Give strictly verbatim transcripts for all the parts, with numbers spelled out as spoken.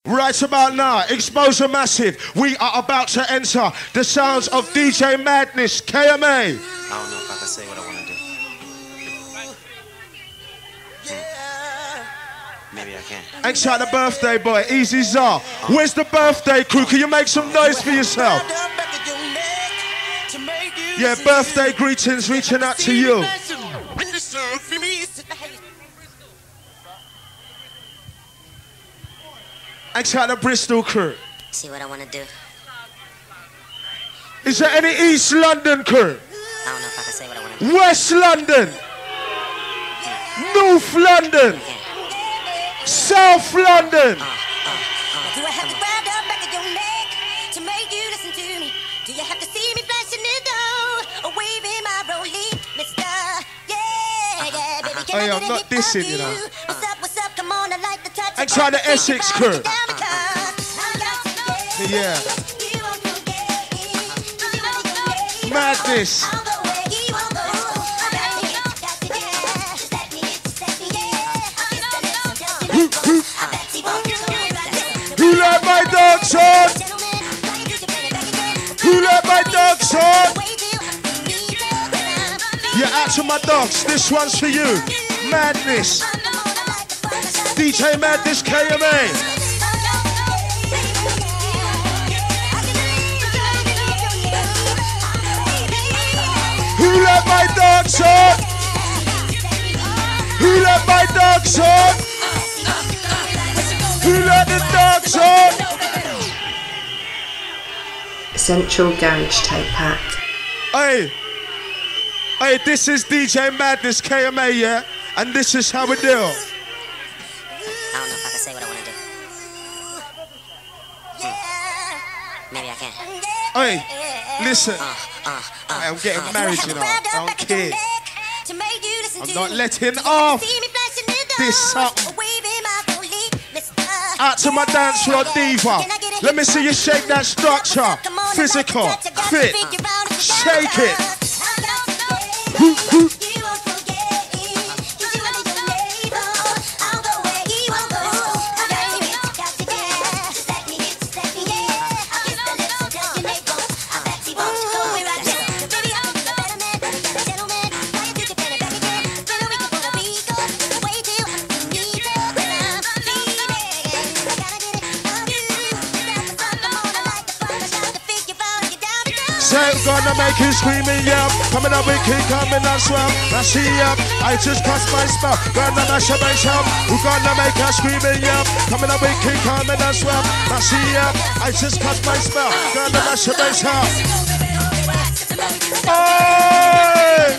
Right about now, Exposure Massive. We are about to enter the sounds of D J Madness, K M A. I don't know if I can say what I want to do. Hmm. Maybe I can. Thanks out the birthday boy, Easy Czar. Where's the birthday crew? Can you make some noise for yourself? Yeah, birthday greetings reaching out to you. Thanks out the Bristol crew. See what I want to do. Is there any East London crew? I don't know if I can say what I want to do. West London. North London. South London. Uh, uh, uh, do I have to grab the back of your neck to make you listen to me? Do you have to see me flashing the door or waving my rollie, mister? Yeah, yeah, baby, can Hey, I I'm get a not hit dissing, of you know. What's up, what's up? Come on, I like the touch. Thanks out the Essex crew. Yeah. Madness. Who let my dogs on? Who let my dogs on? Yeah, out to my dogs. This one's for you. Madness. D J Madness K M A. Who let my dogs on? Who let my dogs on? Who let the dogs on? Essential Garage Tape Pack. Hey, hey, this is D J Madness K M A, yeah? And this is how we do. I don't know if I can say what I want to do. Hmm. Maybe I can. Hey, listen. Uh, uh, uh, I'm getting uh, married, you know. I don't care. I'm not letting off this up. Out to my dance floor diva. Let me see you shake that structure. Physical, fit, shake it. Hoo, hoo. Gonna make you screaming, yeah. Coming up with kick, coming and swell. I see ya, I just cast my spell. Gonna mash up my shell. Who gonna make her screaming, yeah. Coming up with kick, coming and swell. I see ya, I just cast my spell. Gonna mash up my shell. Hey!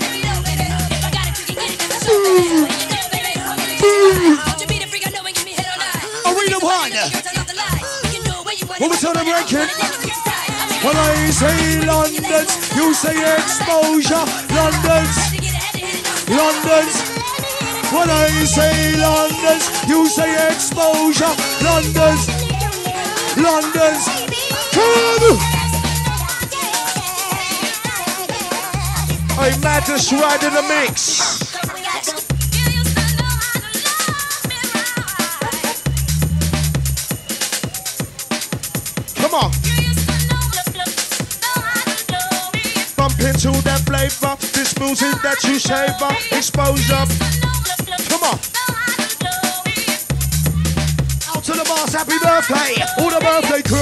Ooh. Ooh. Arena one. What we tell them ranking? When I say London's, you say Exposure. London's, London's. When I say London's, you say Exposure. London's, London's. Come! Hey, Madness right in the mix. Come on. Into that flavor, this music that you savor, Exposure. Come on. Out to the boss, happy birthday, all the birthday crew.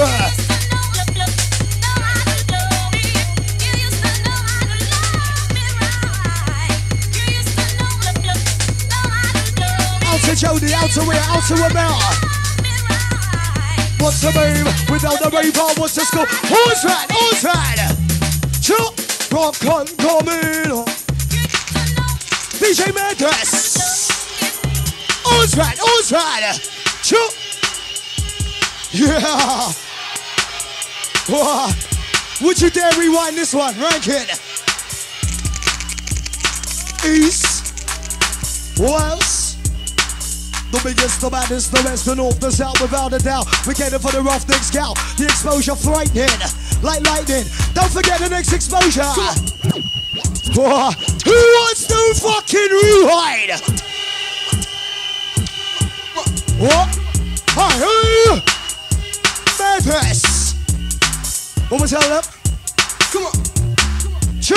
Out to Jody, out to Rhea, out to Amel. What's the babe? Without the raver, what's the score? Who's right? Who's right? Chop. Rock con coming. D J Madness. All's right, all's right. Choo. Yeah. Wow. Would you dare rewind this one? Rank it. East. West. The biggest, the baddest, the best, the north, the south, without a doubt. We came in for the rough neck scout. The Exposure frightening. Like lightning, don't forget the next Exposure. Oh, who wants to fucking rewind? What? Hi, What we tell them? Come on. Choo.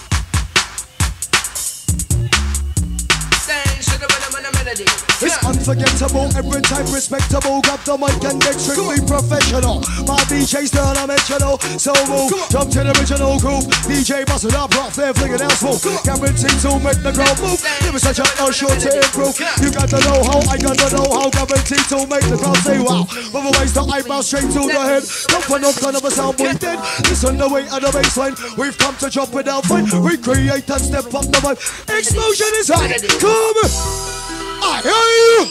It's unforgettable, every time respectable. Grab the mic and get strictly professional. My D J's dimensional, so move, jump to the original groove. D J busting up, rock there, flicking out smooth. Guaranteed to make the crowd move. Give us such a no short to improve. You got to know how, I got to know how. Guaranteed to make the crowd say wow. Otherwise the eyebrow straight to the head. Don't for no kind of a sound we dead. Listen the way of the baseline. We've come to jump without fight. Recreate and step up the vibe. Explosion is hot. Come. I hear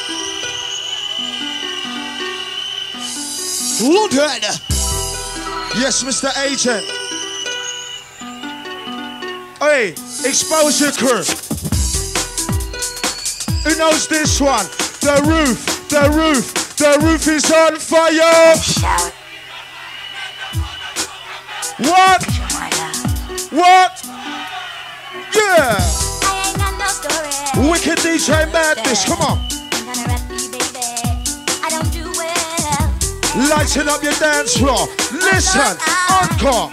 you! London! Yes, Mister Agent. Hey, Exposure Crew. Who knows this one? The roof, the roof, the roof is on fire! What? What? Yeah! Wicked D J Madness, come on. Lighten up your dance floor. Listen, encore.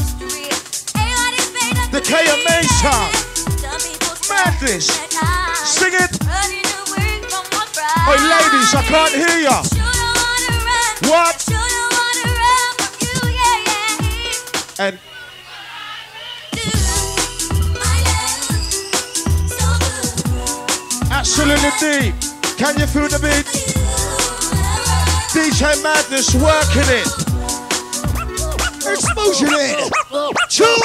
The K M A song. Madness. Sing it. Hey ladies, I can't hear ya. What? And absolutely deep. Can you feel the beat? D J Madness working it. Explosion it. Choo.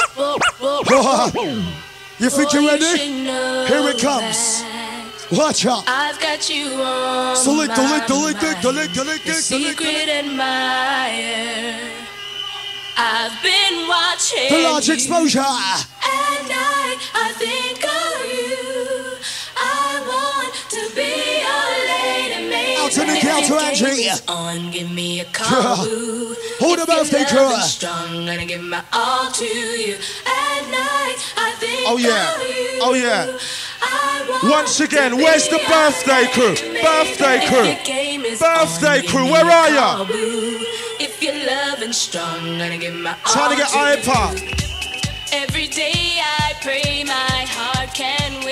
You think you're ready? Here it comes. Watch out. I've got you on delete, my delete, delete, mind. delete, delete, The delete, secret admirer. I've been watching the large you. exposure. At night, I think of you. I want to be your lady, maybe. Out to the counter, Angie. On, give me a call. Hold the birthday crew. Strong, gonna give my all to you. At night, I think Oh yeah. of you. Oh yeah. I want Once again, to where's be the birthday crew? your Birthday lady, crew. if the game is Birthday on, crew, give where me a are ya? call, boo. If you're loving strong, gonna give my all Trying to get you. iPod. Every day I pray my heart can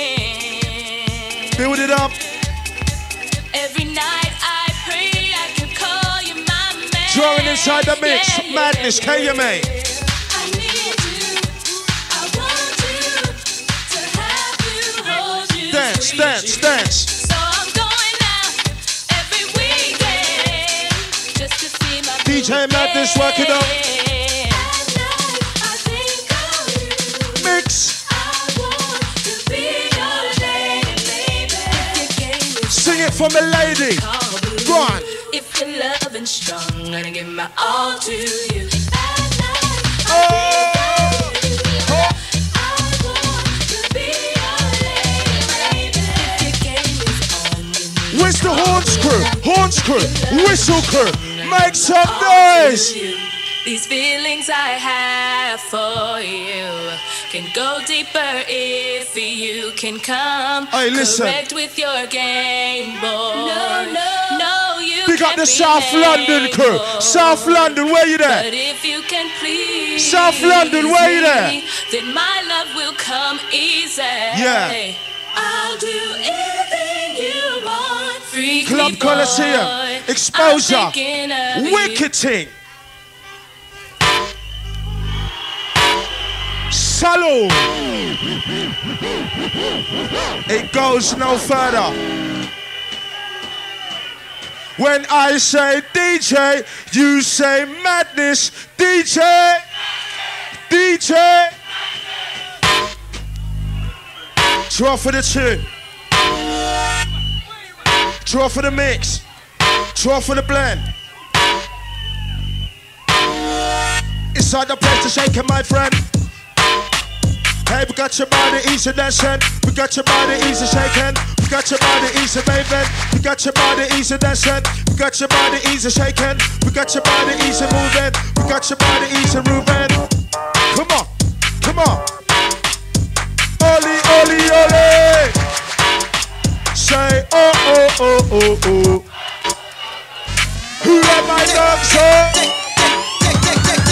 win. Build it up. Every night I pray I can call you my man. Drawing inside the mix. Yeah, yeah, Madness, yeah. K M A. I need you. I want you to have you, hold you, Dance, squeeze dance, you. dance. So I'm going out every weekend just to see my D J boo Madness, work it up. again. At night, I think of you. Mix. I want to be your lady, baby. If your game is Sing it for me, lady. call, boo. Go on. If you're loving strong, I'm gonna give my all to you. At night, Oh. Oh. I want to be your lady, baby. If your game is on, give me Where's the horns crew? Horns crew. Whistle crew. Make some all noise. to you. These feelings I have for you can go deeper if you can come Hey, listen. correct with your game, boy. No, no, no, you Big up can't the be South London crew. able. South London, where you But there? if you can please South London, where you there? me, then my love will come easy. Yeah. I'll do anything you want. Freak Club me, boy. Coliseum. Exposure. I'm thinking of you. Wicked thing. Salute. It goes no further. When I say D J, you say madness. D J. D J. Draw for the tune. Draw for the mix. Draw for the blend. Inside the place to shake it, my friend. Hey, we got your body easy dancing. We got your body easy shaking. We got your body easy moving. We got your body easy dancing. We got your body easy shaking. We got your body easy moving. We got your body easy moving. Come on, come on. Oli, oli, oli. Say oh, oh, oh, oh, oh. Who am I dancing?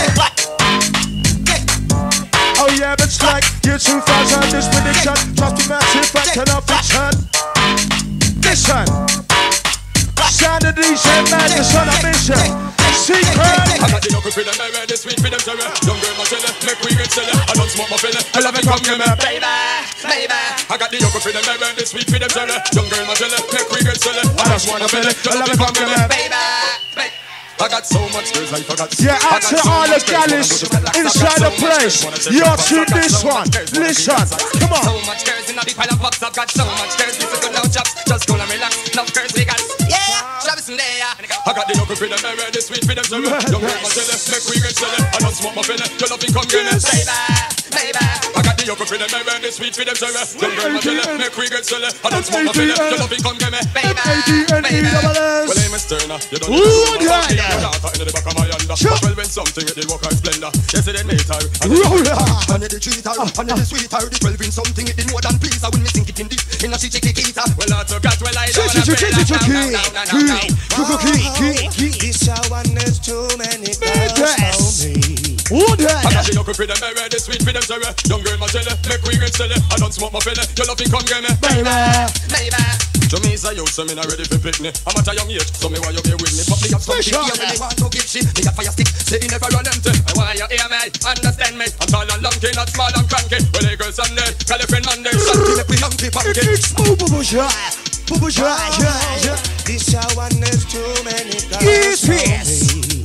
It's like year two thousand, this prediction. Trust the massive fact and a fiction. Listen. Sound of D J Madness on a mission. Secret. I got the yoke for them, I read the sweet for them, sorry. Young girl, my jelly, make we get silly. I don't smoke my filly, I love it from you, baby, baby. I got the yoke for them, I read the sweet for them, sorry. Young girl, my jelly, make we get silly. I don't wanna feel it, I love it from you, baby, baby. I got so much girls, I forgot. Yeah, out to all the galleys inside the place. You're to this one. Listen, come on. So much girls in the pile of pops. I've got so much girls, this is good, no chops. Just go and relax, enough girls we got. Yeah, Travis in there. I got the yoke for them, I read the sweet for them, sorry. Young girl, my jelly, make we get silly. I don't smoke my filly, your love come get me, baby, baby. I got the yoke for them, I read the sweet for them, sorry. Young girl, my jelly, make we get silly. I don't smoke my filly, your love come get me, baby, baby. Well, I'm a Sterner, you don't know. Daughter in the back of my hand. Well, when something it did work out splendor. Yesterday made her and it did treat her and it did sweet her. The twelve in something it did more than please her. When me sink it in deep in a she chicky kita. Well, I took that well I don't wanna play that now, now, now, now, now. This one is too many girls for me. I got the yoke for them, I read the sweet for them, sorry. Young girl, my jelly, make we get silly. I don't smoke my filly, your love come get me, baby, baby. To me is a youth, so me not ready for picnic. I'm at a young age, so me why you be with me. But me have something here when me want to give shit. Me got fire stick, say he never run empty. I want you hear me, understand me. I'm tall and lanky, not small and cranky. Well, they girls Sunday, California Monday, Sunday, make we hungry pumpkin. It's Bubba Shah, Bubba Shah, Shah. This one is too many girls Yes, for yes. me.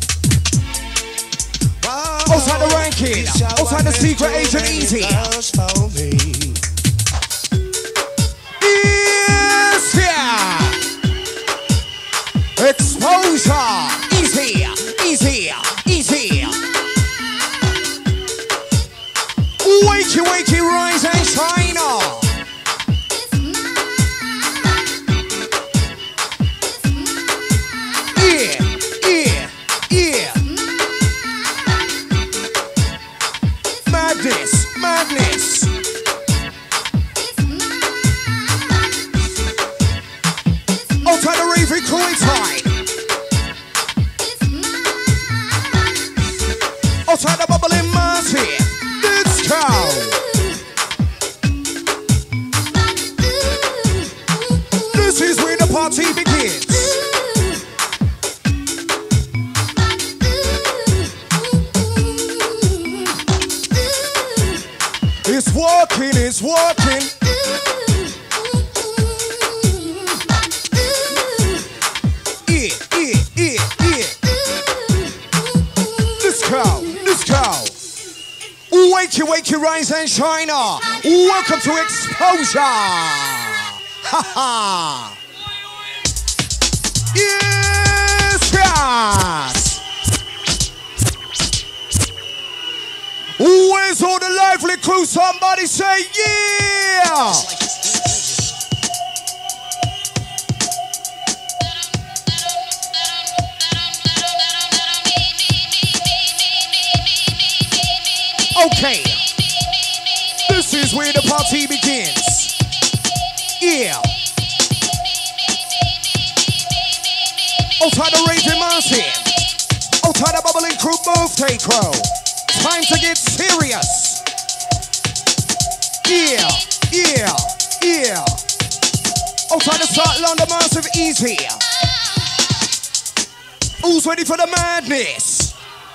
Outside the ranking, outside the secret agent easy. Girls for me. Yes, yeah. Exposure, easy, easy, easy. Wakey, wakey, rise and shine on. Yeah, yeah, yeah. Madness, madness. Outside the raving crew inside. Outside the bubbling mercy. Let's go. This is where the party begins. It's walking, it's walking. Yeah, yeah, yeah, yeah. Let's go, let's go. Wakey, wakey, rise and shine on. Welcome to Exposure. Ha ha. Yes, yes. Where's all the lively crew? Somebody say yeah. Okay, this is where the party begins. Yeah. Outside the raving mercy. Outside the bubbling crew birthday crow. Time to get serious. Yeah, yeah, yeah. Outside the start London massive easy. Who's ready for the madness?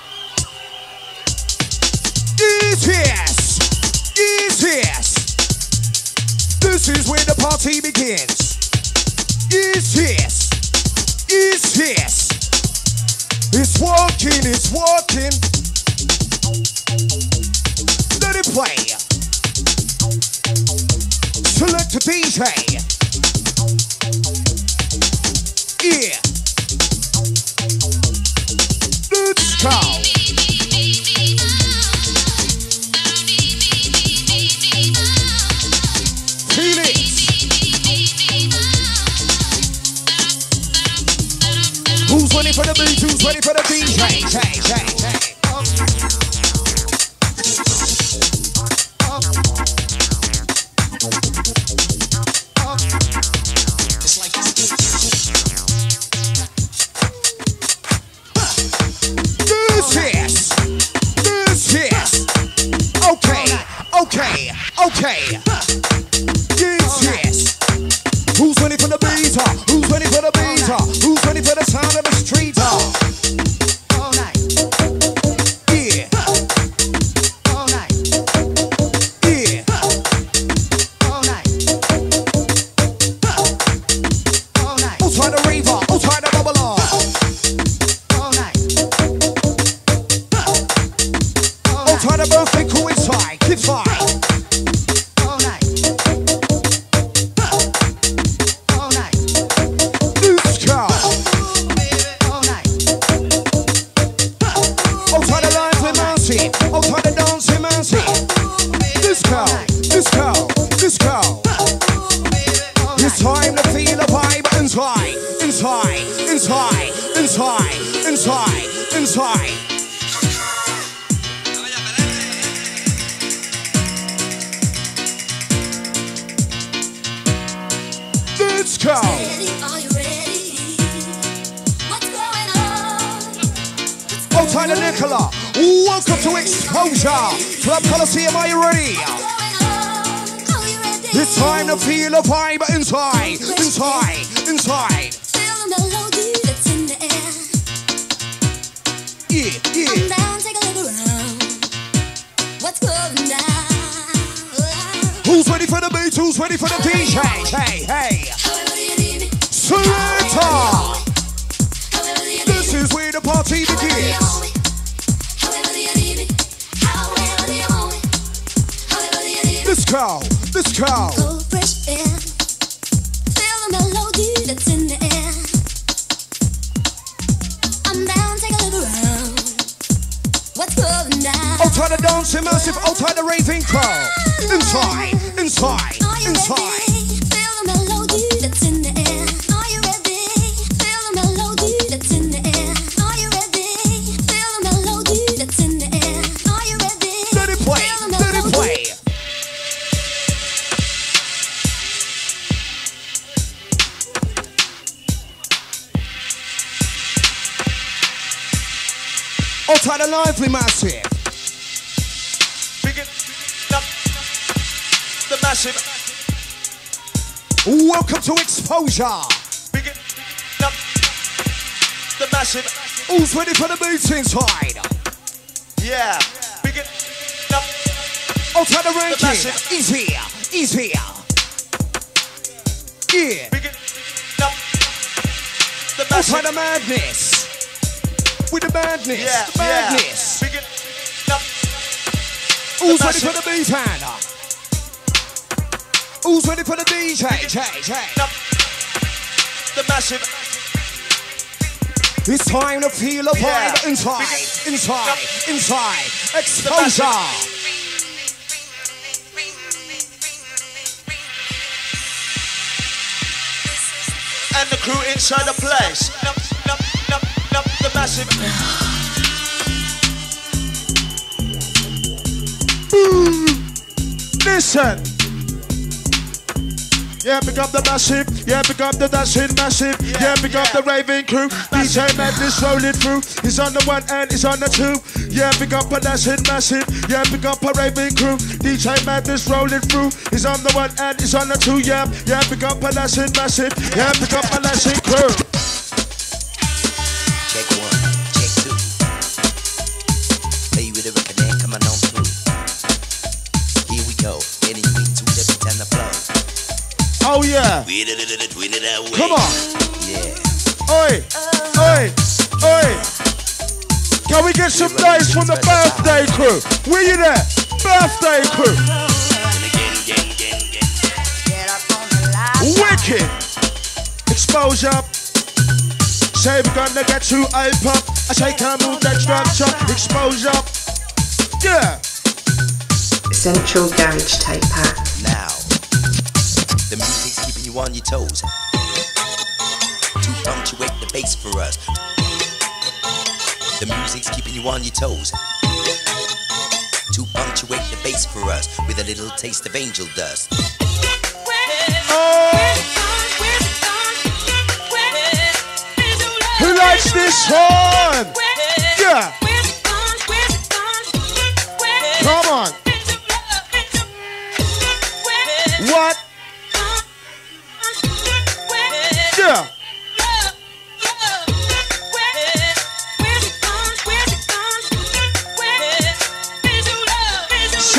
Yes, yes, yes, yes. This is where the party begins. Yes, yes, yes, yes. It's walking, it's walking. Let it play. Select a D J. Yeah. Let's go. Feel it. Who's ready for the beat? Who's ready for the D J? Hey, hey, hey. This is, this is, okay. Okay. Yes, yes. Who's ready for the beta? Who's ready for the beta? Who's ready for the sound of the street? All night. Yeah. All night. Yeah. All night. All night. I'll try the raver. I'll try the bubble on. All night. All I'll try the birthday cool inside. Keep fine. All night. All night. Let's go. All night. I'll try the life with mercy. I'll try the dance with mercy. Let's go. Let's go. Let's go. It's time to feel the vibe inside, inside, inside, inside, inside, inside. Let's go. Are you ready? What's going on? I'll try the Nicola. Welcome to Exposure. Club Coliseum, are you ready? It's time to feel the vibe inside, inside, inside. Feel the melody that's in the air. Yeah, Come yeah. down, take a look around. What's going down? Who's ready for the beat? Who's ready for the D J? Hey, hey. However do you need me? Surrender. However do you need This me? is where the party However do you begins. want me? However do you need me? However do you want me? However do you need me? Let's go, let's go. Cold fresh air. Feel the melody that's in the air. I'm down, take a look around. What's going down? I'll try the dance immersive, I'll try the raving crow. Inside, inside, Are you inside. ready? Feel the melody that's in the air. Are you ready? Feel the melody that's in the air. Are you ready? Feel the melody that's in the air. Are you ready? Let it play, Feel the let it melody. play. I'll try the lively massive. Begin up the massive. Welcome to Exposure. Begin up the massive. Who's ready for the beats inside? Yeah. Begin up I'll try the ranking. massive. He's here, he's here. Yeah. begin up the I'll try massive. the madness. With the madness, Yeah, the madness. yeah. Begin up Who's the ready for massive. the beat hand? Who's ready for the D J? J, J. up the massive. It's time to feel the vibe Yeah. inside, Begin. inside, Up. inside. The Exposure. massive. And the crew inside the place. Up, up, up, up the massive. Listen. Yeah, pick up the massive. Yeah, pick up the dashing massive. Yeah, pick up the raving crew. D J Madness rolling through. He's on the one and he's on the two. Yeah, pick up a dashing massive. Yeah, pick up a raving crew. D J Madness rolling through. He's on the one and he's on the two. Yeah, yeah, pick up a dashing massive. Yeah, pick up a dashing crew. Check one, check two. Play with the record and come on on through. Here we go, getting into the beat and the flow. Oh yeah. Tweet it, it, it, tweet it that way. Come on. Yeah. Oi, oi, oi. Can we get some noise from the birthday crew? Where you there? Birthday crew. Wicked. Exposure. Say we're gonna get to hype up. I say can't move that structure. Exposure. Yeah. Essential Garage Tape Pack. Now, the music's keeping you on your toes. To punctuate the bass for us. The music's keeping you on your toes. To punctuate the bass for us with a little taste of angel dust. Oh. Who likes this one? Yeah. Come on.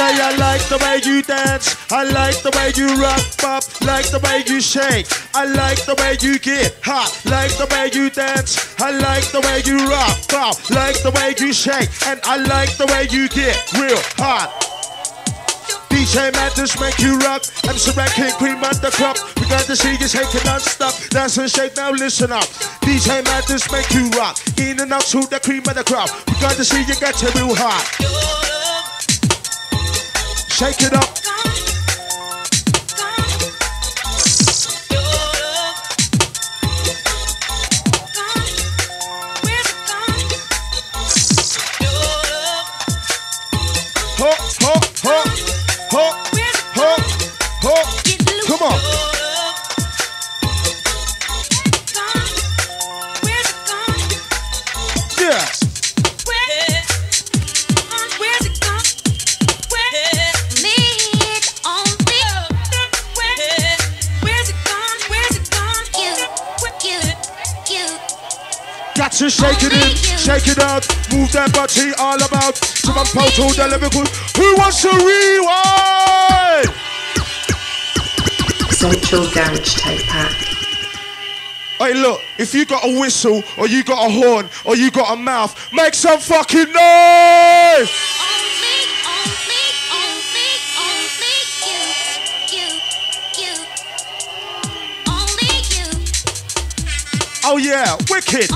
say I like the way you dance, I like the way you rock, pop, like the way you shake, I like the way you get hot, like the way you dance, I like the way you rock, pop, like the way you shake, and I like the way you get real hot. D J Madness make you rock, I'm King cream on the crop. We got to see you shaking non-stop, dance and shake, now listen up. D J Madness make you rock, in and out to the cream of the crop. We got to see you get you real hot. Shake it up. Ho, ho, ho, ho, ho, ho. Come on. Yes. Got to shake it in, shake it out, move that body all about. To my photo, the lyrical. Who wants to rewind? Central Garage Tape Pack. Hey, look, if you got a whistle, or you got a horn, or you got a mouth, make some fucking noise! Oh yeah, wicked!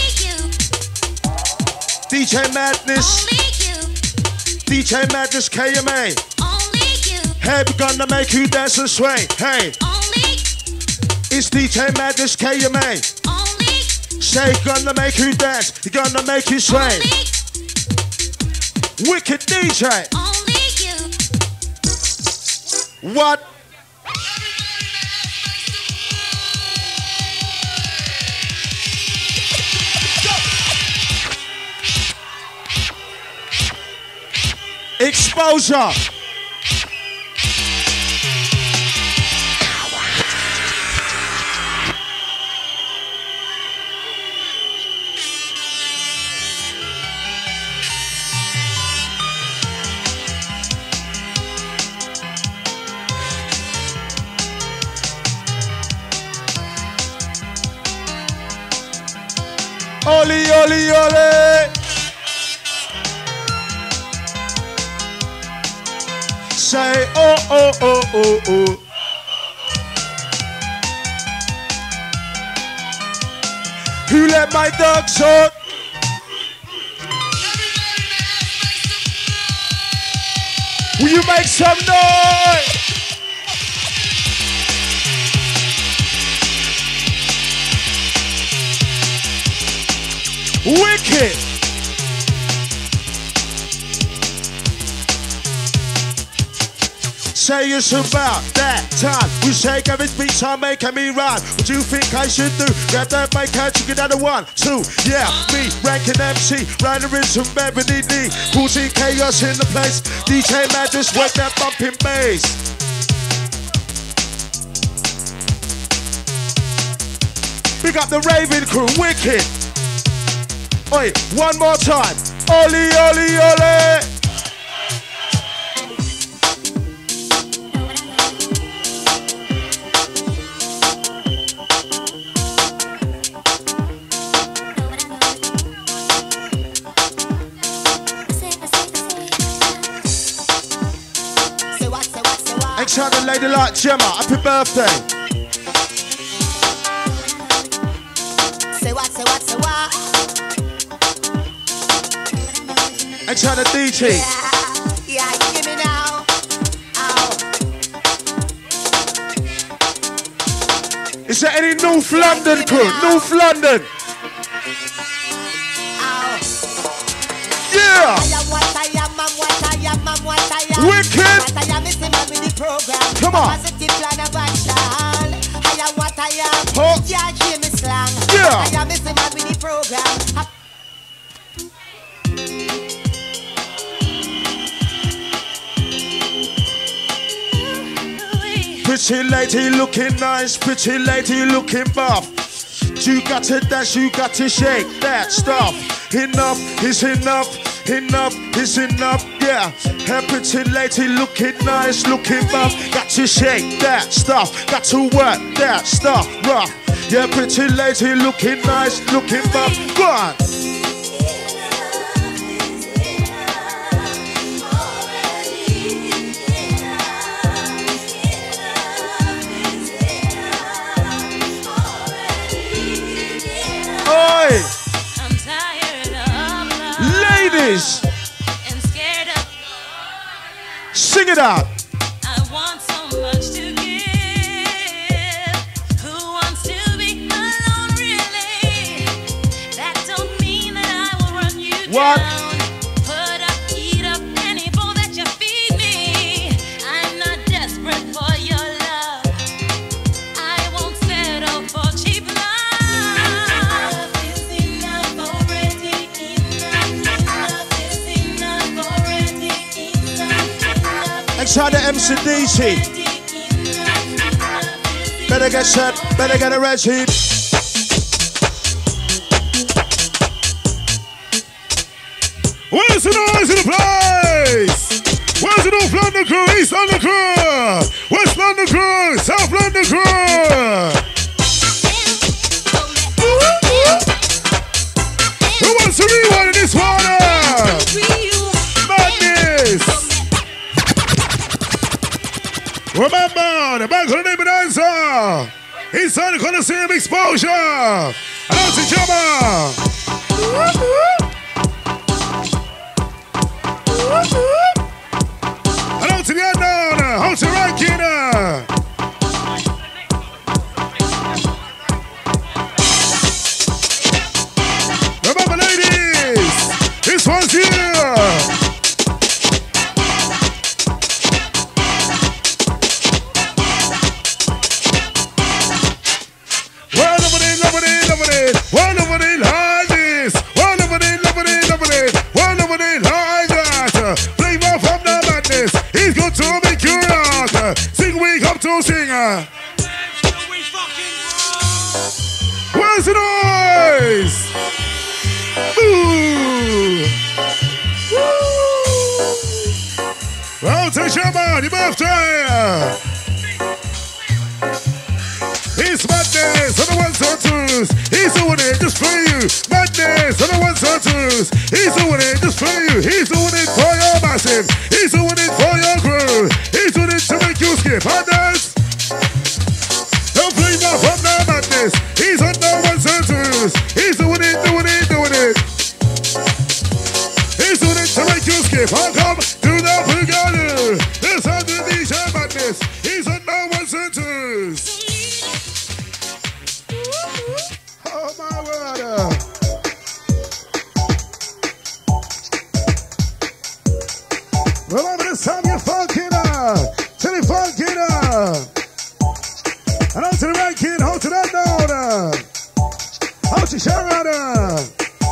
D J Madness, D J Madness K M A. Hey, we're gonna make you dance and sway. Hey, it's D J Madness K M A. Say, gonna make you dance, he gonna make you sway. Wicked D J. What? Exposure. Oli, oli, oli. Say, oh, oh, oh, oh, oh. Who let my dogs out? Will you make some noise? Wicked. Say it's about that time. We shake every beat, time making me rhyme. What do you think I should do? Grab that mic, catch you get out of one, two. Yeah, me, ranking M C, riding rhythm, Beverly D, causing chaos in the place. D J Madness, work that bumping bass. Big up the Raven crew, wicked. Oi, one more time. Oli, oli, oli. Excited lady like Gemma, happy birthday. Say what, say what, say what? Excited D T. Yeah, yeah, give me now. Ow. Is there any North London crew? North London. Ow. Yeah. I am what I am, I'm what I am, I'm what I am. Wicked. What I am is the man with the program. Come on. Positive plan of action. I am what I am. Huh? Yeah, hear me slang. Yeah. I am is the man with the program. Pretty lady looking nice, pretty lady looking buff. You got to dance, you got to shake that stuff. Enough is enough. enough is enough, yeah. Her pretty lady looking nice, looking buff. Got to shake that stuff, got to work that stuff rough. Yeah, pretty lady looking nice, looking buff. Go on. Oi! I'm tired of love. Ladies, And scared of sing it out. I want so much to give. Who wants to be alone, really? That don't mean that I will run you What? down. Put up, eat up any bowl that you feed me. I'm not desperate for your love. I won't settle for cheap love. Enough is enough already. Enough is enough already. Enough, enough. And try the M C D C. Better get set, better get ready. Where's the noise in the place? Where's the North London crew, East London crew, West London crew, South London crew? Who wants to rewind in this water? Madness! Remember, the back of the name and answer. Inside the Coliseum Exposure. Announce it, Jammer. Hello to the unknown, how's the ranking? Remember, ladies, this one's here. One over there, love it, love it. One over there, like this. One over there, love it, love it. One over there, like that. Flavor from the madness. He's good to make you rock. Sing, wake up to singer. Where's the noise? Ooh. Woo. Well, take Shaman, your birthday. It's madness on the ones and twos. He's doing it just for you. Madness on the ones and twos. He's doing it just for you. He's doing it for your massive. He's doing it for your crew. He's doing it to make you skip. Madness. Don't play more from the madness. He's on the ones and twos. He's doing it, doing it, doing it. He's doing it to make you skip. I'll come to the Bugatti. This has the D J madness. He's on the ones and twos. Oh my word! Remember this time you're funkin' up, till you funkin' up. And out to the right kid, out to that note, out to Sharon.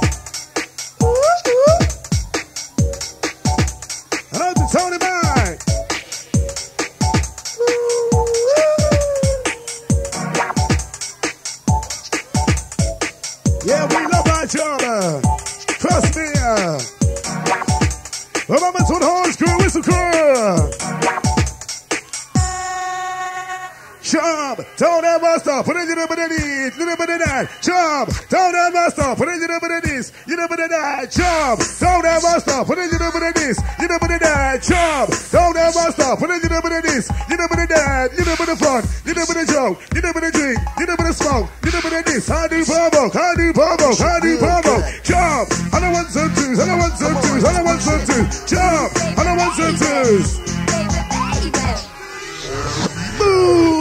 And out to Tony Mike. Yeah, we love our job. Trust me. Remember to the horse crew, whistle crew. Job, don't ever stop. Put it in the knees, little bit of that. Job, don't ever stop. Put it in the knees, you know bit of that. Job, don't ever stop. Put it in the knees, you know bit of that. Job, don't ever stop. Put it in the knees, you know bit of that. You know bit of fun, you know bit of joke, you know bit of drink, you know bit of smoke, you know bit of this. I do provoke, I do provoke, I do provoke. Job, I don't want some twos, I don't want some twos, I don't want some twos. Job, I don't want some twos. Boo!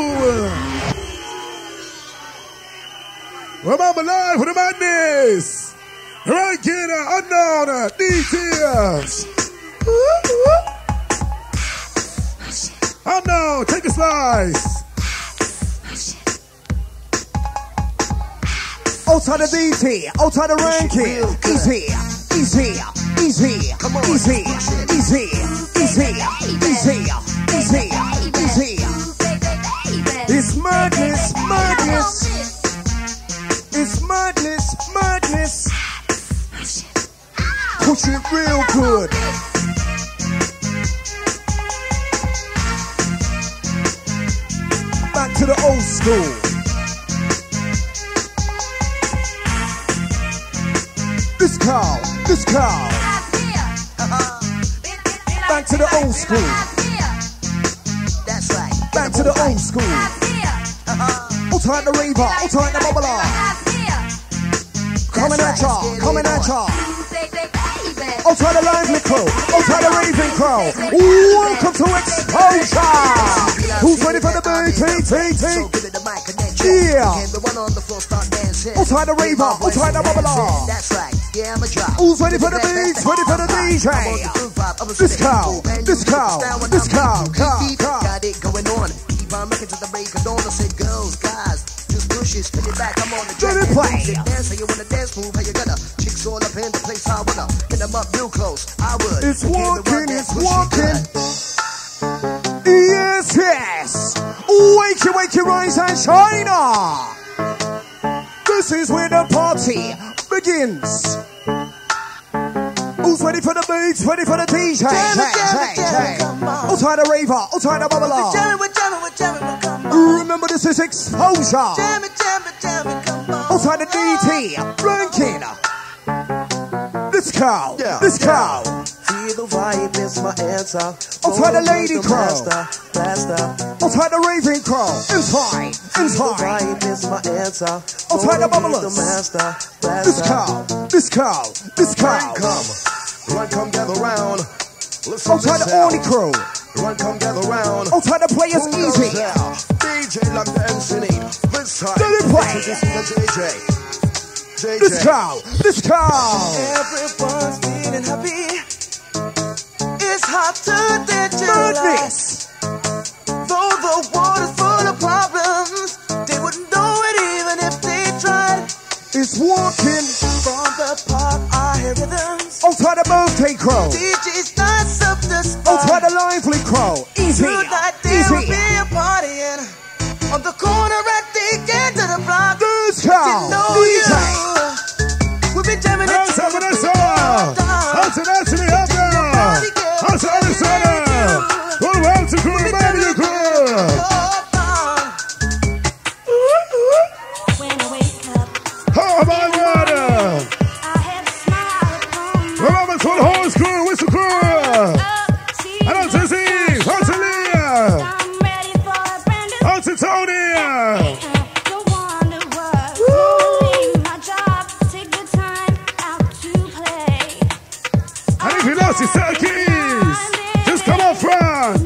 Remember live with the madness. Right here, unknown, details. Unknown, take a slice. Outside the D T, outside the ranking. Easy, easy, easy, easy, easy, easy, easy, easy, easy. It's madness, madness. It's madness, madness. Put push it real good. Back to the old school. This cow, this cow. Back to the old school. That's right. Back to the old school. All time the raver, all time the bubbler. Coming at ya, coming at ya. All time the lively crew, all time the raving crew. Welcome to Exposure. Who's ready for the beat? T, T, T. Yeah. All time the raver, all time the bubbler. That's right. Yeah, I'm a drop. Who's ready for the beats? Ready for the D J? This cow, this cow, this cow, cow, cow. Got it going on. Keep on making to the break of dawn. I say, girls, guys, just push it, spin it back. I'm on the track. Let it play. Dance, how you wanna dance, move, how you gonna? Chicks all up in the place, I wanna. Get them up real close, I would. It's walking, it's walking. Yes, yes. Wake you, wake you, rise and shine. This is where the party begins. Who's ready for the beats? Ready for the D J? All time the raver, all time the bubbler. Remember, this is Exposure. All time the D T, ranking. This cow, this cow. Feel the vibe, it's my answer. All time the lady crow. All time the raving crow. Inside, inside. My answer. All time the bubblers. This cow, this cow, this cow. Come, run, come gather round. Listen All time the Orny crew. Run, come gather round. All time the players easy. D J like the Anthony. This time, let it play. J J. This cow, this cow. Everyone's feeling happy. It's hotter than July. Though the water's full of problems, they wouldn't know it even if they tried. It's walking from the park. I hear rhythms. All time the birthday crow. D J's nice up the spot. All time the lively crow. Easy, tonight there will easy. be a partying on the corner at the end of the block. This cow, you know D J. We'll be jamming it. How's up, Vanessa? How's it actually up there? How's it, Arizona? Well, well, to cool, baby, you cool. Oh, my God. Remember, it's all horse crew, whistle crew. Hello, Tizzy. How's it, Leah? How's it, Tony? And if you lost your set of keys, just come up front.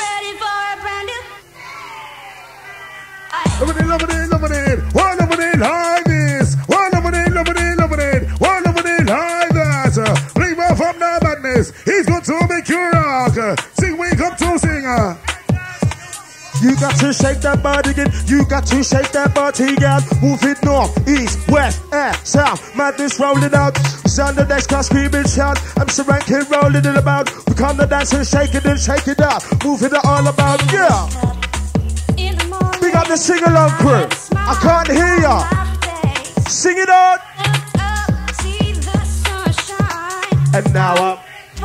Loving it, loving it, loving it. One loving it like this. One loving it, loving it, loving it. One loving it like that. Leave off from the madness. He's going to make you rock. Sing, wake up to singer. You got to shake that body again. You got to shake that body again. Move it north, east, west, and south. Madness rolling out. Sound the next class screaming shout. I'm ranking rolling it about. We come to dance and shake it and shake it out. Move it all about, yeah. Big up the sing along crew. I can't hear ya. Sing it out. And now up.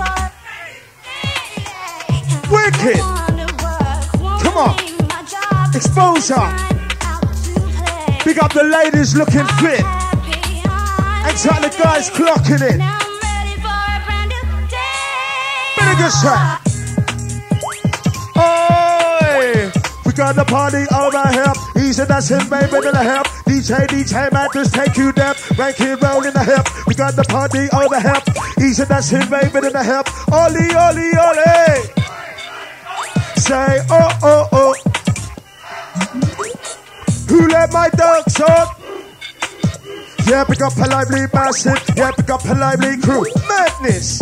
Wicked. Come on. Exposure. Big up the ladies looking fit. And tell the guys clocking it. Better good shot. Oi. We got the party over here. Easy, that's him, baby, to the hip. D J, D J, man, just take you there. Ranking roll in the hip. We got the party over here. Easy, that's him, baby, to the hip. Oli, oli, oli. Say, oh, oh, oh. Who let my dogs up? Yeah, pick up a lively massive. Yeah, pick up a lively crew. Madness.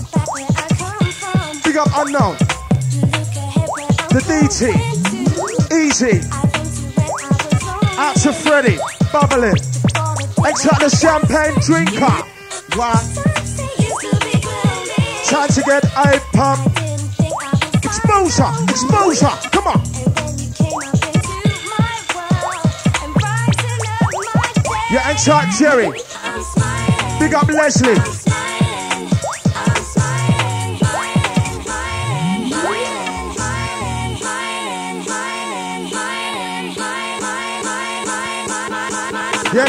Pick up unknown. The D T. Easy. Out to Freddy. Bubbling. Extract the champagne drinker. What? Time to get a pump. Exposure. Exposure. Come on. Yeah, extract Jerry. Big up Leslie.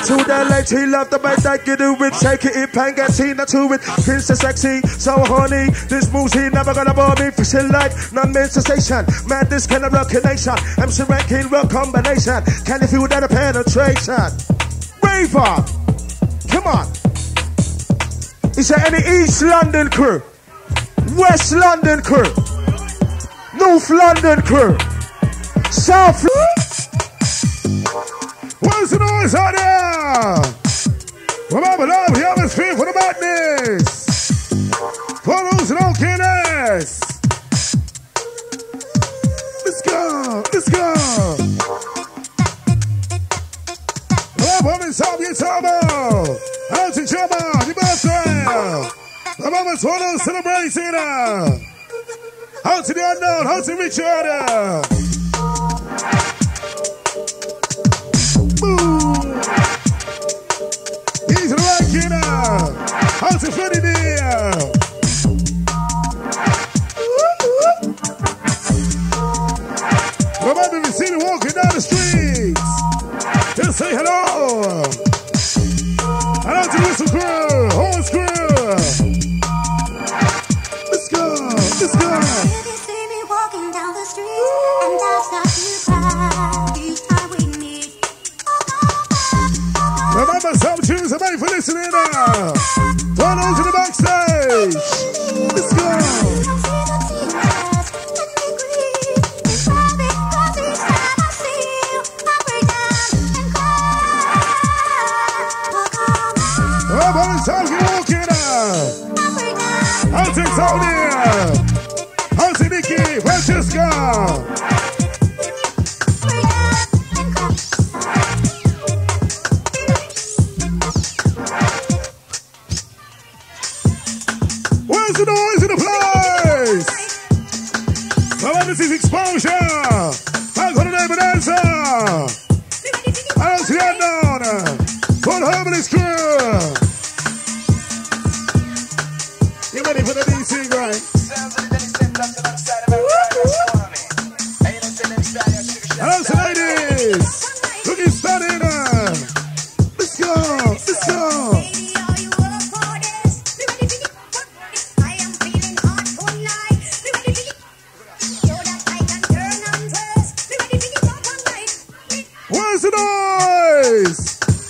to the lady, love the man that you do it. Shake it, it, pan, get seen to it. Princess sexy, so horny. This moves he never gonna bore me. Fishing like non-main sensation. Man, this kind of rock nation. M C ranking rock combination. Can you feel that a penetration? Raver, come on. Is there any East London crew? West London crew? North London crew? South London? What's the noise out there? Remember, love, the atmosphere for the madness. For those who don't get us. Let's go, let's go. Love, woman, top, you top out. Out to Jumbo, the birthday. Remember, for those celebrating. Out to the unknown, out to Richard. Boom. He's rocking up. How's it funny there? Remember to see me walking down the streets. Just say hello. Hello to Whistle Crew, Horse Crew. Let's go, let's go. If you see me walking down the street and I start to cry each time we meet. Remember, some tunes are made for listening now. Turn those in the backstage. Let's go. Oh, but it's time you walking up. I'll take Tony. I'll take Nikki. Francesca. Where's the noise in the place? Well, this is exposure. I'm going to name an answer. I don't see that down. Put Herbalist crew. You ready for the D C grind? Hello, ladies. Looking stunning. Let's go. Let's go. Where's the noise?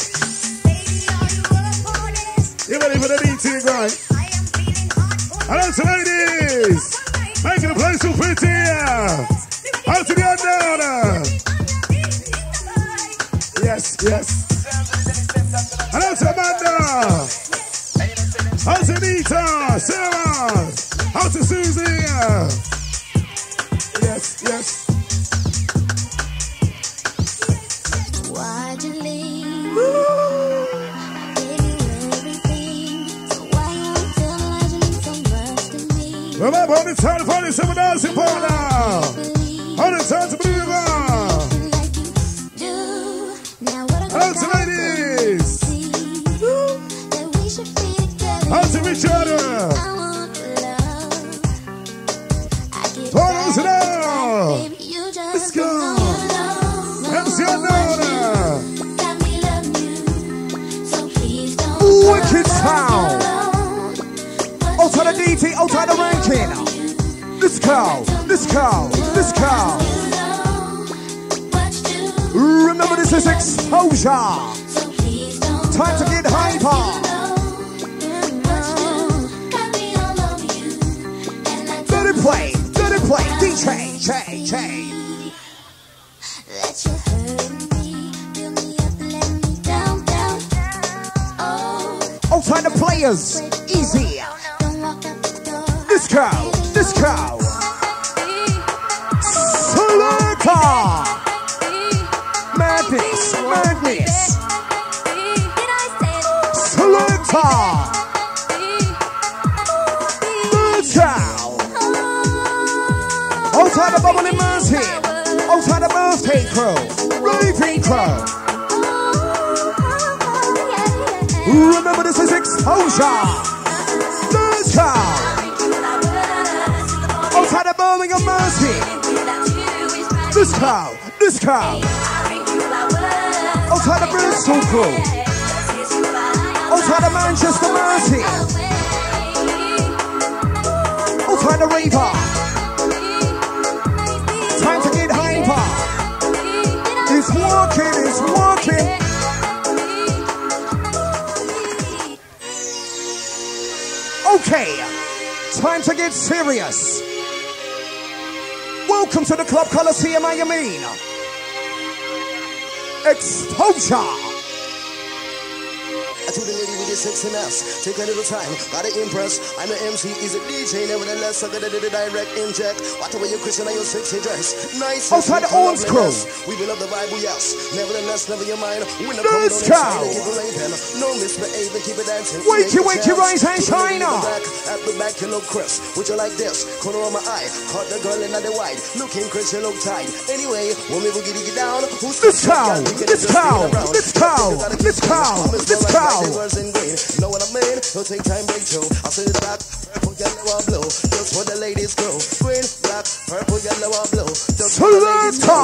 You ready for the D T grind? Hello to ladies, making the place so pretty. Out to the unknown. Yes, yes. Hello to Amanda. Out to Nita, Sarah. Out to Susie. Yes, yes. Why'd you leave? Remember, on the time to party, seven dancing partner. On the time to believe her. Hello to ladies. Hello to Richard. Follows now. Let's go. M C Unknown. Wicked sound. Out to the D T, out to the ranking. Let's go, let's go, let's go. Remember, this is exposure. Time to get hyper. Let it play, let it play. D J, J, J. Let you hurt me, build me up, let me down, down. Oh, Out to the players. Easy. Let's go, let's go. Selector. Madness, madness. Selector. Let's go. Out to the bubbly mercy. Out to the birthday crew. Raving crew. Remember, this is exposure. Let's go. Outside of Birmingham Mercy. Let's go. Let's go. Outside of Bristol crew. Outside of Manchester Mercy. Outside the Reaper. Time to get hyper. It's working, it's working. Okay, time to get serious. Welcome to the Club Coliseum, I mean. Exposure. To the lady with the sexiness, take a little time, gotta impress. I'm an M C, is a D J, nevertheless, I gotta do the direct inject. What way you Christian and your sexy dress? Nice. Outside the old scroll. We will love the Bible, yes. Nevertheless, never your mind. We're not this cow. No misbehaving, keep it dancing. Wake you, wake you, rise and shine up. At the back, you look crisp. Would you like this? Corner of my eye, caught the girl in the white. Looking crisp, you look tight. Anyway, when we will get it down, who's this cow? This cow? This cow? This cow? This cow? In green, know what I mean? Don't take time, break through. I'll say the black, purple, yellow, or blue. Just for the ladies go. Green, black, purple, yellow, or blue. Just for the ladies go.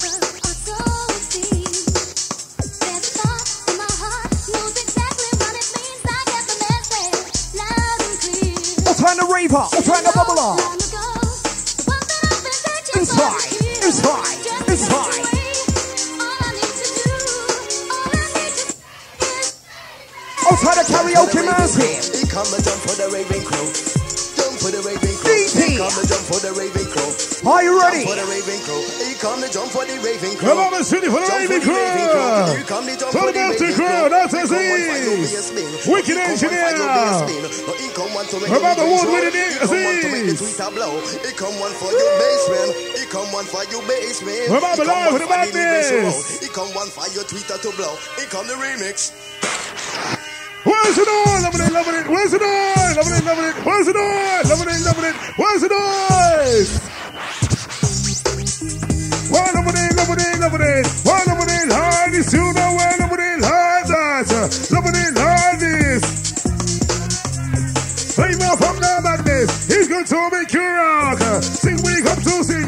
Outside the Reaper, outside the Bubbler. Inside, inside, inside. Outside the Karaoke Mercy. He come and jump for the raving crew. Jump for the raving crew. He come and jump for the raving crew. Are you ready? Jump for the raving crew. He come and jump for the raving crew. Come on, the city for the raving crew. He come and jump for the raving crew. That's as is. Wicked engineer. Remember one with it is. He come one for your basement. He come one for your basement. Remember live with the madness. He come one for your Twitter to blow. He come the remix. Where's it on? Loving it, loving it. Where's it on? Loving it, loving it. Where's it on? Loving it, loving it. Where's it on? Well, loving it, loving it, loving it. Well, loving it hard is you know well, loving it hard that. Loving it hard is. Flavor from the madness. He's going to make you rock. Sing we come to sing.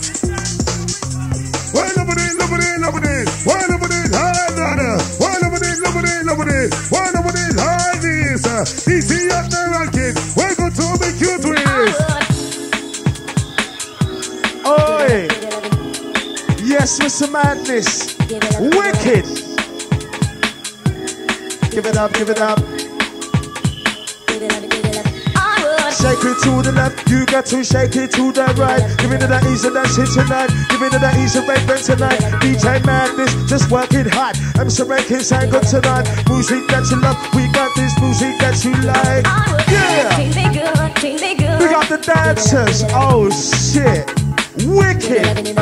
Well, loving it, loving it, loving it. Well, loving it hard that. Well, loving it, loving it, loving it. Well, loving it hard is. D C at the ranking. We're going to make you twist. Oi. Yes, Mister Madness. Wicked. Give it up, give it up. Shake it to the left, you got to shake it to the right. Give it to that easy that shit tonight. Give it to that easy raving tonight. D J Madness, just work it hard. I'm so making sound good tonight. Music that you love, we got this music that you like. Yeah! We got the dancers, oh shit. Wicked!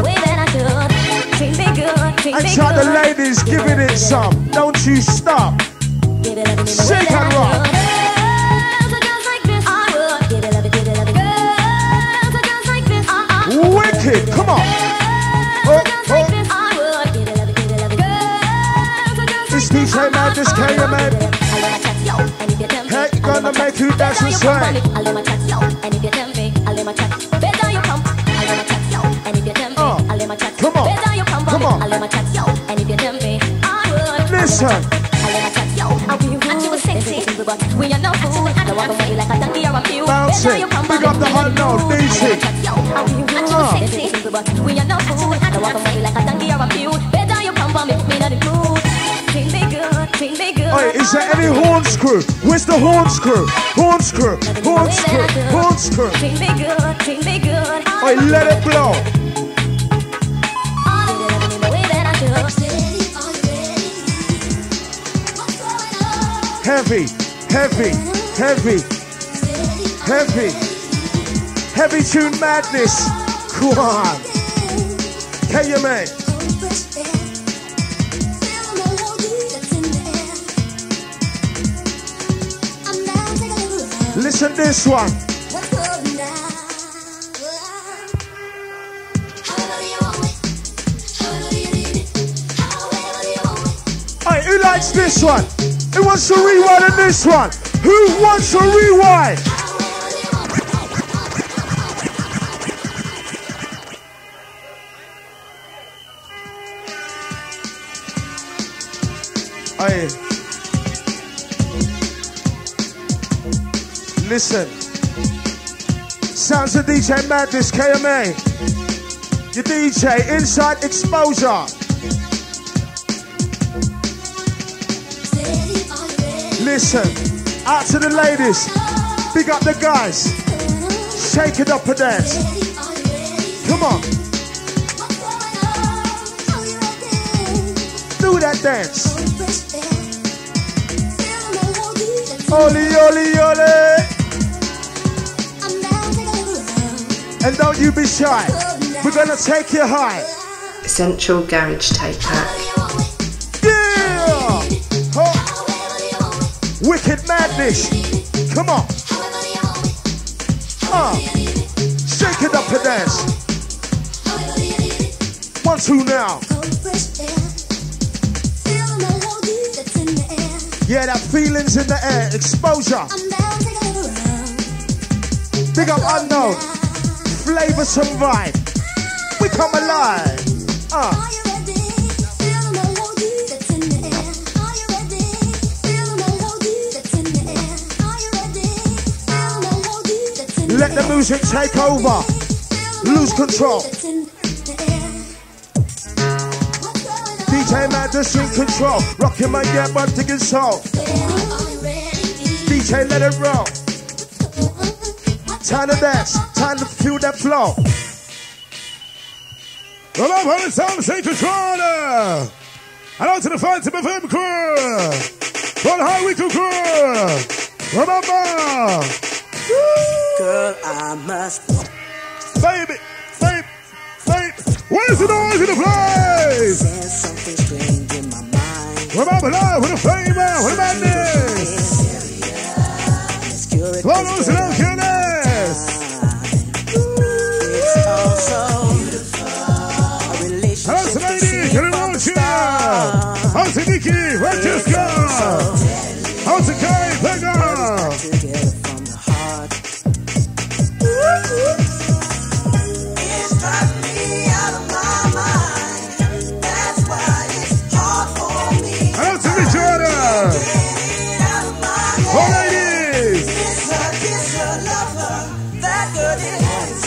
And try the ladies giving it some. Don't you stop. Shake and rock. Wicked, come on. Oh, oh. This D J Madness, K M N. Hey, gonna make you dance and sway. Oh, come on, come on. Listen. Bouncing, big up the hot note, D C. Hey, is there any horn screw? Where's the horn screw? Horn screw, horn screw, horn screw. Hey, let it blow. Heavy, heavy, heavy, heavy, heavy tune madness. Come on. K M A. Listen this one. Hey, who likes this one? Who wants to rewind on this one? Who wants to rewind? Hey. Listen. Sounds of D J Madness, K M A. Your D J, Inside Exposure. Listen, out to the ladies. Big up the guys. Shake it up and dance. Come on. Do that dance. Oli, oli, oli. And don't you be shy. We're gonna take you high. Essential Garage Tape Pack. Yeah! Oh. Wicked Madness. Come on. Uh. Shake it up and dance. One, two now. Yeah, that feeling's in the air. Exposure. Big up Unknown. Flavor some vibe. We come alive. Uh. Let the music take over. Lose control. D J Madness in control. Rocking my yeah, but digging soul. D J, let it roll. Time to dance, time to feel that flow. Well, I'm on the sound, take control. And out to the fight to the film crew. For the high weekly crew. Remember. Girl, I must. Baby, baby, baby. Where's the noise in the place? There's something strange in my mind. Remember live with a flavor, with a madness. Close and kill it. Hello, lady, get it on here. How's it, Nikki? Francesca? How's it, Kai? Pega? It's driving me out of my mind. That's why it's hard for me. Hello, to each other. Oh, ladies. It's a kiss, a lover, that good is.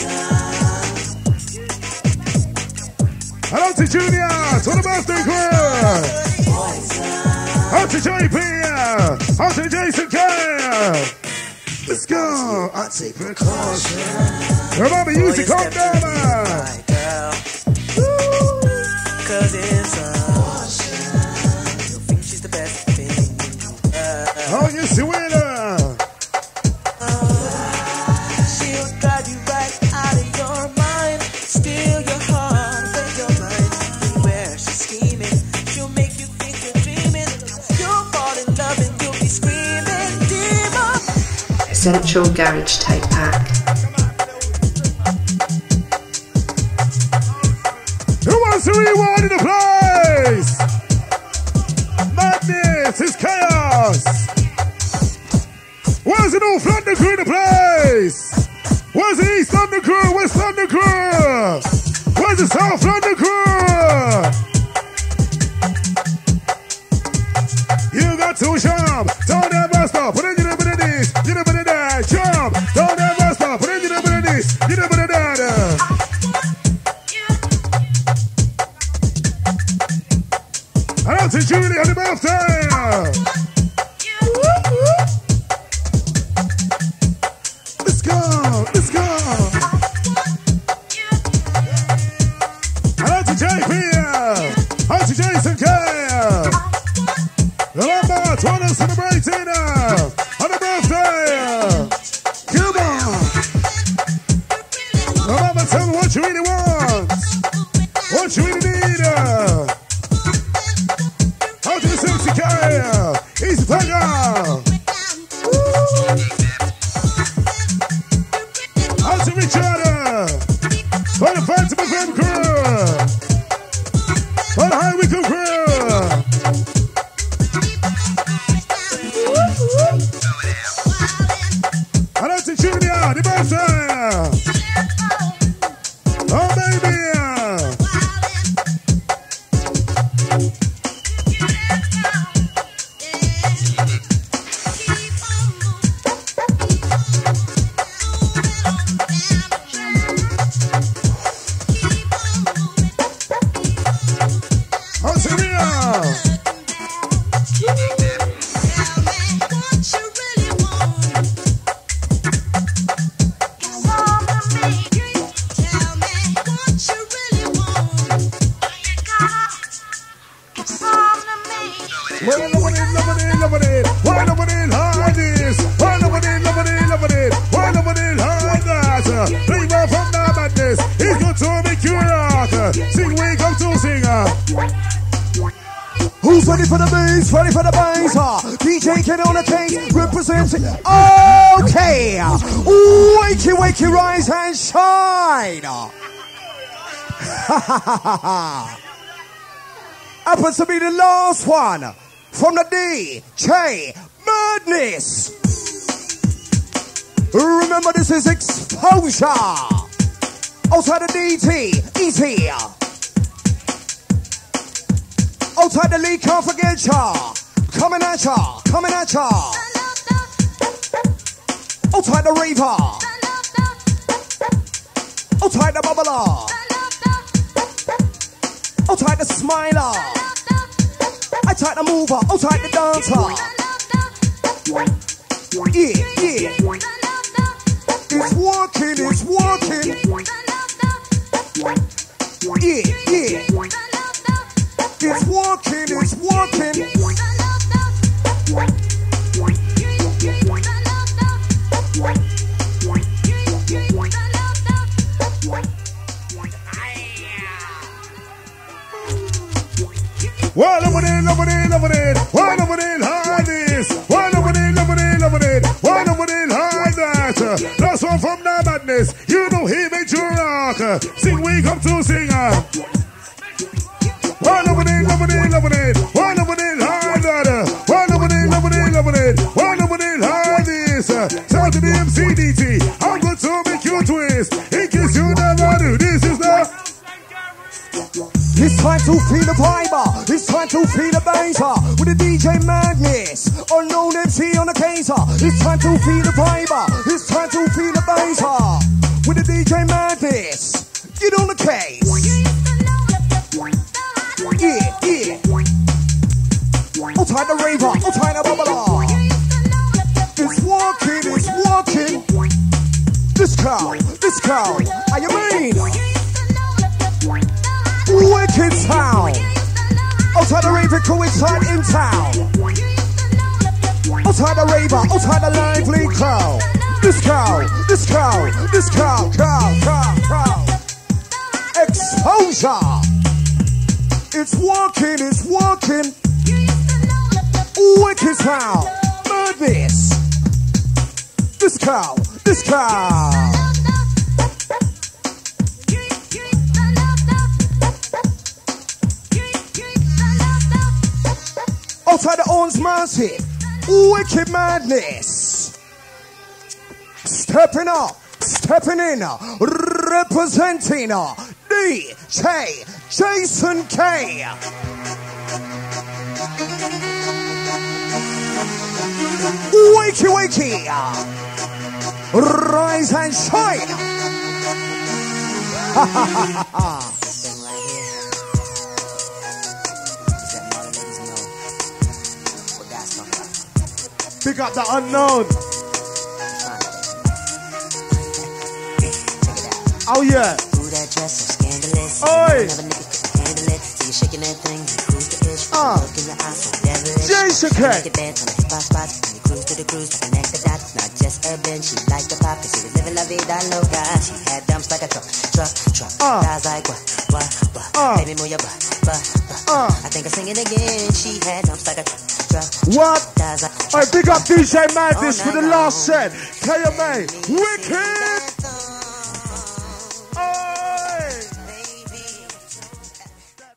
Hello to Junior, to the birthday crew. Hello to J P, hello to Jason K. Let's go. I take precaution. Remember, use the condom. Cause it's a you think she's the best thing. Oh, you see winner. She'll drive you right out of your mind. Steal your heart, break your mind. Where she's scheming, she'll make you think you're dreaming. You'll fall in love and you'll be screaming, demon. Essential Garage Tape Pack. Who wants to rewind in the place? Madness is chaos. Where's the North London crew in the place? Where's the East London crew? West London crew? Where's the South London crew? You got to jump. Don't ever stop. Put in your number this. You never did that. Jump. Don't ever stop. Put in your number this. You never did that. Hello to Julie on the birthday. Let's go. Let's go. Hello to J P. Hello to Jason K. Remember, twenty celebration. Leave her from the madness. It's good to make you rock. Sing, wake up to singer. Who's ready for the bass? Ready for the bass? Uh, D J Ken on the case, representing. Okay, wakey, wakey, rise and shine. Happens to be the last one from the D J Madness. Remember, this is exposure. Outside the D T, easy. Outside the league, can't forget ya. Coming at ya, coming at ya. Outside the raver. Outside the bubbler. Outside the smiler. Outside the mover. Outside the dancer. Yeah, yeah. It's working, it's working. Yeah, yeah. It's working, it's working. One over there, over there, over there. One over there, high this. One over there, over there, over there. One over there, high that. That's one from the madness. You know he made you rock. Sing, we come to sing. One over there, over there, over there. One over there, high that. One over there, over there, over there. One over there, high this. Sound to the M C D T. I'm going to make you twist. In case you never do, this is the. It's time to feel the vibe. It's time to feel the bass with the D J Madness. Unknown M C on the case. It's time to feel the vibe. It's time to feel the bass with the D J Madness. Get on the case. Yeah, yeah. Outside the raver, outside the bubbler. It's walking, it's walking. This cow, this cow. Are you mean? Wicked town. Outside the raver crew, inside in town. Outside the raver, outside the lively crowd. This cow, this cow, this cow, cow, cow, cow. Exposure. It's walking, it's walking. Wicked town. Madness. This cow, this cow. Outside the Owens Massive, Wicked Madness. Stepping up, stepping in, representing D J Jason K. Wakey, wakey. Rise and shine. Ha ha ha ha. Pick up the unknown. Oh yeah. Oi. Uh. Jason K. Not just urban, she liked the pop, she was living la vida loca. She had dumps like a truck, truck, truck. Uh. I was like, what, what, what? Uh. Baby, move your butt, butt, butt. Uh. I think I sing it again. She had dumps like a truck, truck. What? Alright, big up D J Madness for the last set. K M A, Wicked.